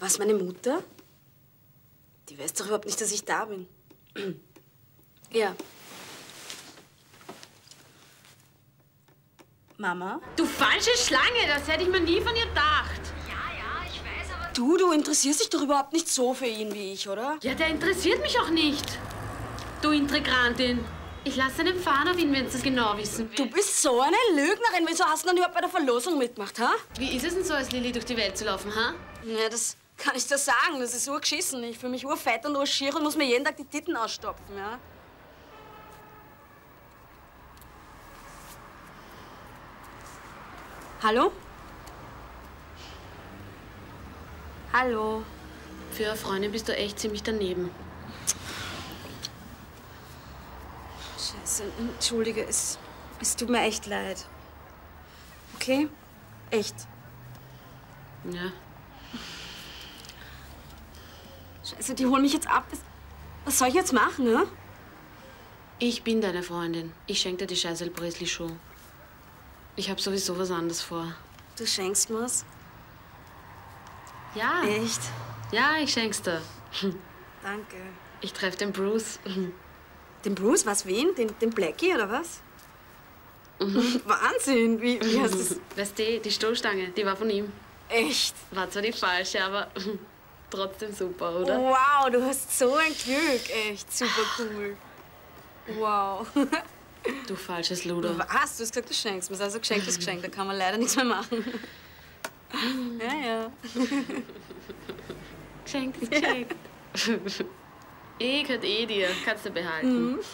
Was, meine Mutter? Die weiß doch überhaupt nicht, dass ich da bin. Ja. Mama? Du falsche Schlange, das hätte ich mir nie von ihr gedacht. Du, du interessierst dich doch überhaupt nicht so für ihn wie ich, oder? Ja, der interessiert mich auch nicht. Du Intrigantin. Ich lasse einen fahren auf ihn, wenn Sie es genau wissen will. Du bist so eine Lügnerin. Wieso hast du denn überhaupt bei der Verlosung mitgemacht, ha? Wie ist es denn so, als Lilly durch die Welt zu laufen, ha? Ja, das kann ich dir sagen. Das ist urgeschissen. Ich fühle mich urfett und urschier und muss mir jeden Tag die Titten ausstopfen, ja? Hallo? Hallo? Für eine Freundin bist du echt ziemlich daneben. Scheiße, entschuldige, es, es tut mir echt leid. Okay? Echt. Ja. Scheiße, die holen mich jetzt ab. Was, was soll ich jetzt machen, ne? Ich bin deine Freundin. Ich schenke dir die scheiß El Presley Show. Ich hab sowieso was anderes vor. Du schenkst mir's? Ja. Echt? Ja, ich schenk's dir. Danke. Ich treffe den Bruce. Den Bruce? Was, wen? Den, den Blackie, oder was? Wahnsinn! Wie, wie hast du's? Weißt du, die Stoßstange, die war von ihm. Echt? War zwar die falsche, aber trotzdem super, oder? Wow, du hast so ein Glück. Echt super cool. Wow. Du falsches Luder. Was? Du hast gesagt, du schenkst mir. Also geschenkt ist geschenkt. Da kann man leider nichts mehr machen. Ja, ja. Geschenkt ist geschenkt. Ich gehört eh dir. Kannst du behalten. Mhm.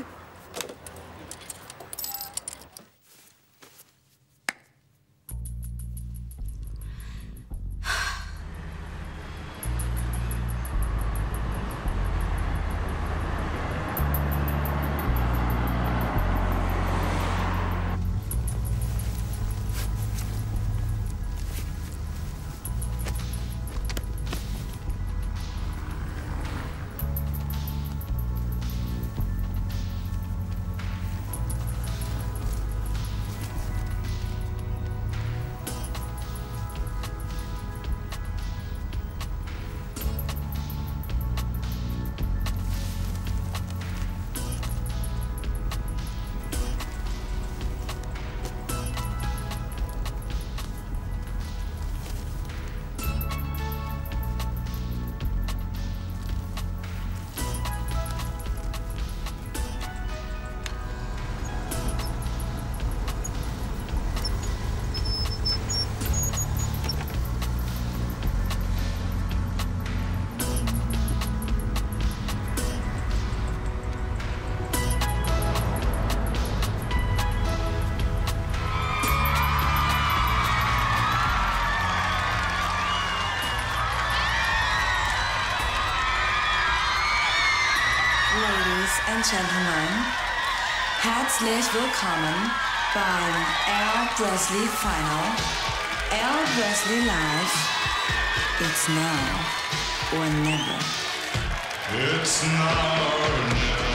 Ladies and Gentlemen, herzlich willkommen beim El Presley Final. El Presley Live. It's now or never. It's now or never.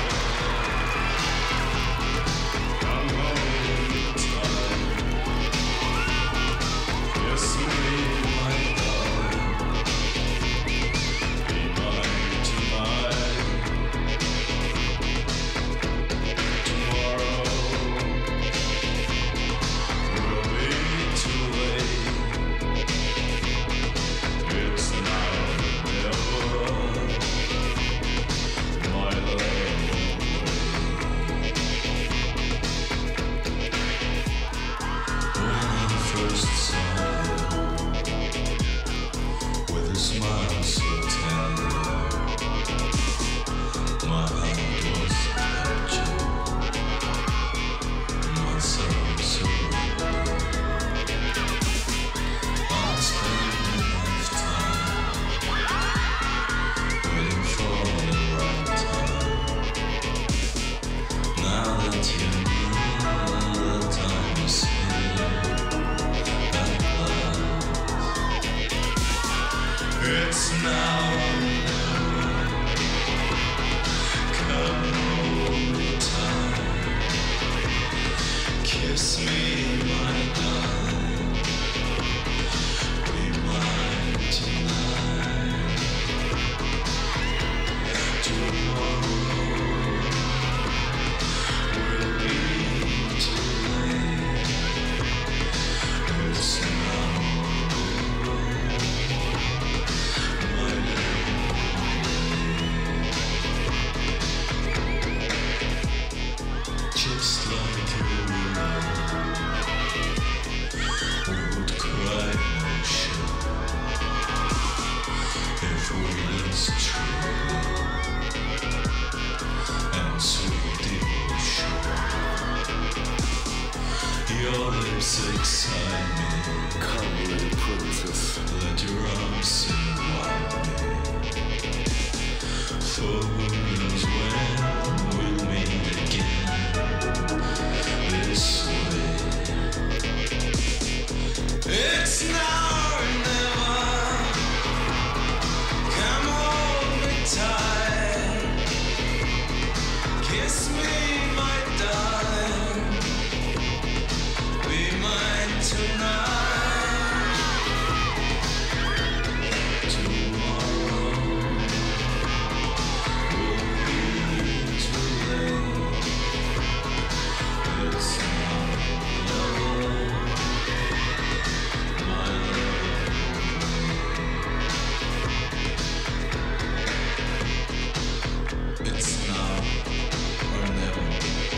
Come home time. Kiss me, my darling. Be mine tonight. Tomorrow will be too late. It's now or never. My love. When I first saw you, with a smile so tender, my heart was captured, my soul so real. I spent a lifetime waiting for the right time. Now that you know the time is here at last, it's now or never. Come home time. Kiss me, my darling. Be mine tonight. for it's true and sweet devotion. Your lips excite me. Come, little princess. Let your arms enwind me. For who knows when we'll meet again this way. It's now or never. Come hold me tight. Kiss me, my darling. Be mine tonight. Tomorrow will be too late. It's not love, my love. It's now or never.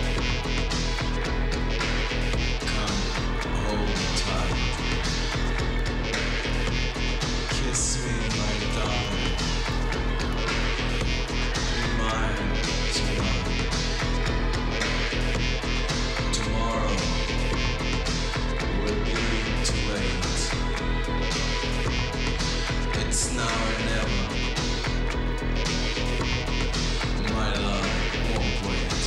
Come, hold me tight. Kiss me, my darling. Be mine tonight. Tomorrow will be too late. It's now or never. My love won't wait.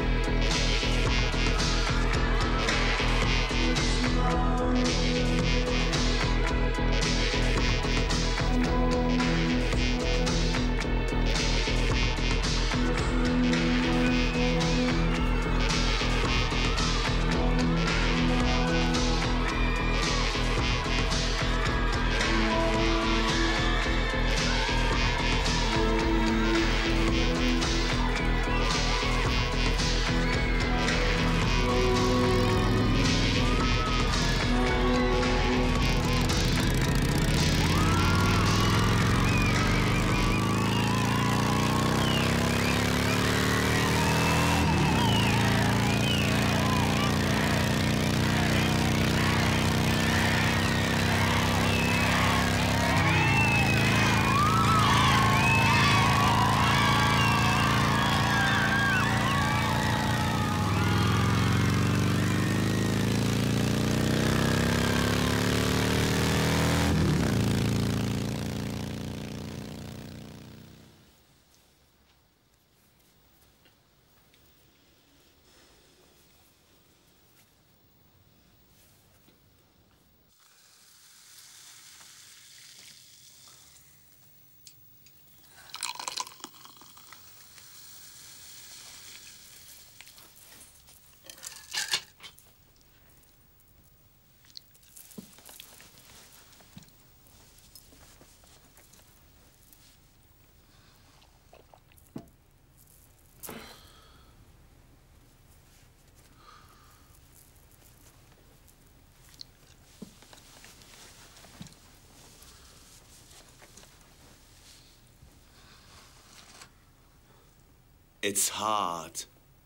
It's hard.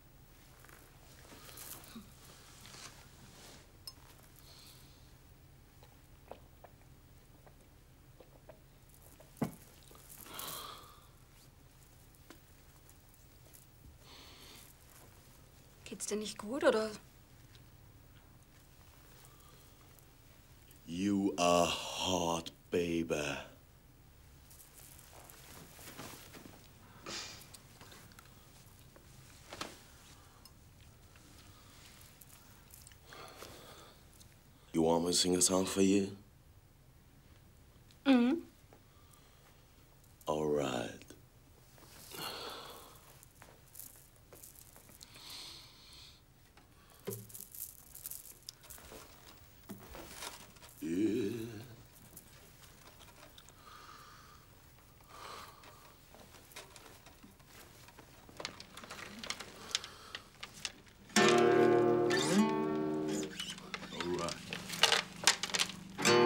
Geht's dir nicht gut, oder? You are hot, baby. You want me to sing a song for you? Mhm. All right. Yeah. All right.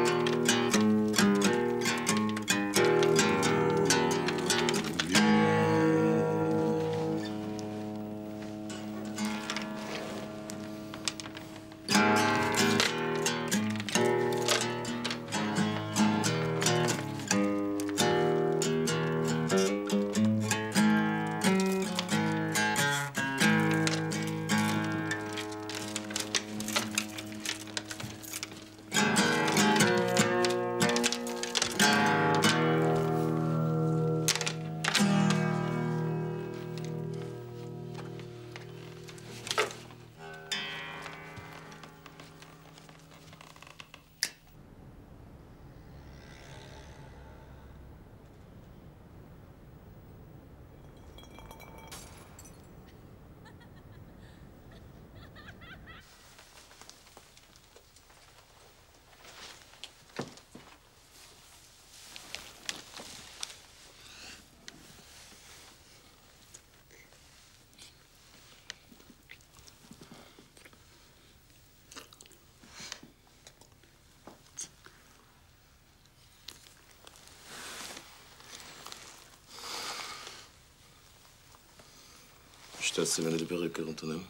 Störst du, wenn ich die Perücke runternehme?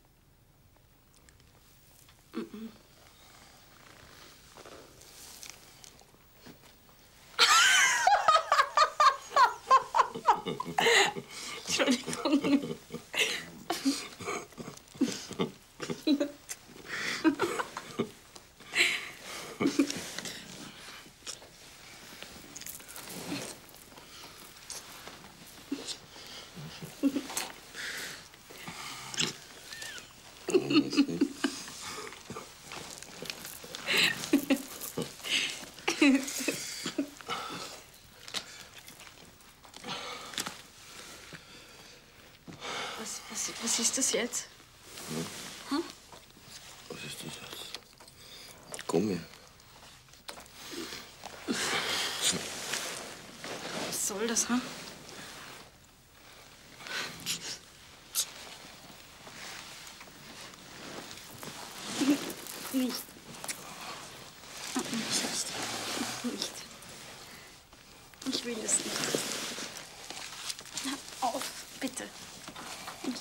Mhm. Entschuldigung. Was, was, was ist das jetzt? Hm? Was ist das jetzt? Gummi. Was soll das, hm? Nicht. Nicht. Ich will es nicht. Hör auf, bitte. Nicht.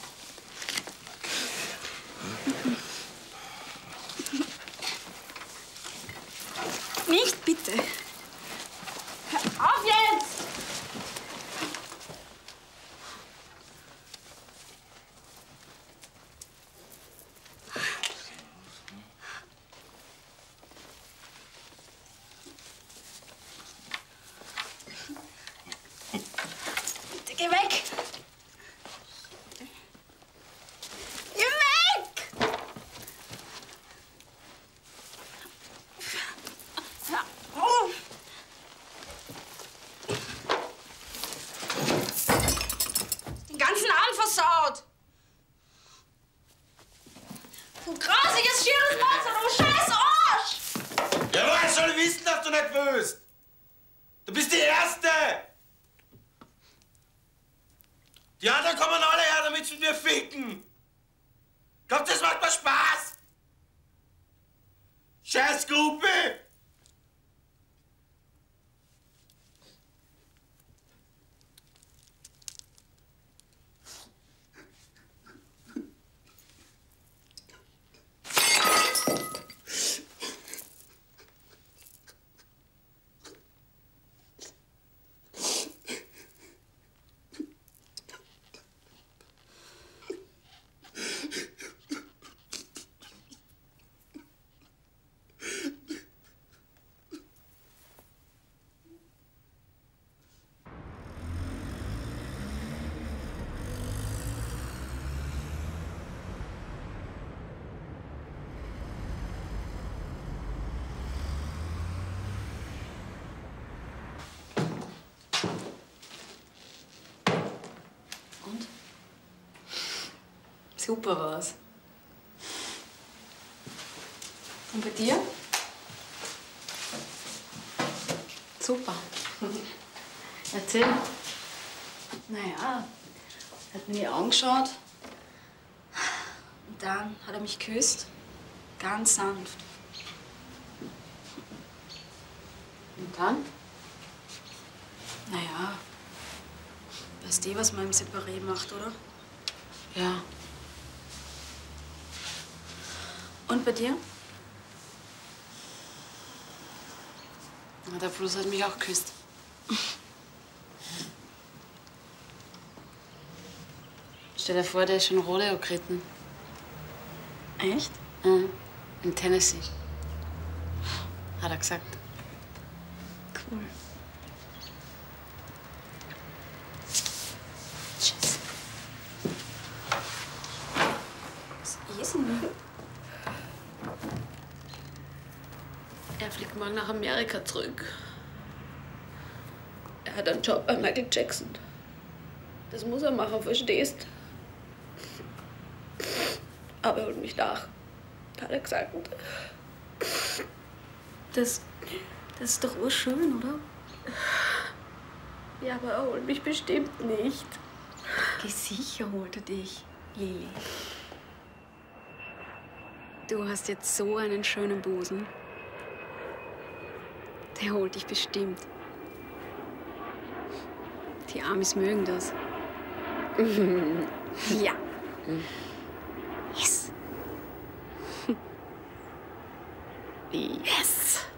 Nicht, bitte. Hör auf jetzt! Bitte geh weg! Geh weg! Hör auf! Den ganzen Abend versaut! Du grausiges, schieres Monster, du scheiß Arsch! Ja, woher soll ich wissen, dass du nicht willst? Du bist die Erste! Die anderen kommen alle her, damit sie mit mir ficken! Glaubt, das macht mir Spaß? Scheiß Gruppe! Super war's. Und bei dir? Super. Erzähl. Naja, er hat mir angeschaut. Und dann hat er mich geküsst. Ganz sanft. Und dann? Naja, weißt du, was man im Separé macht, oder? Ja. Und bei dir? Na, der Fluss hat mich auch geküsst. Stell dir vor, der ist schon Rodeo geritten. Echt? Mhm. In Tennessee. Hat er gesagt. Cool. Tschüss. Was ist denn? Er fliegt morgen nach Amerika zurück. Er hat einen Job bei Michael Jackson. Das muss er machen, verstehst? Aber er holt mich nach, hat er gesagt. Das, das ist doch urschön, oder? Ja, aber er holt mich bestimmt nicht. Geh sicher holt er dich, Lili. Du hast jetzt so einen schönen Busen. Der holt dich bestimmt. Die Amis mögen das. Ja. Yes. Yes.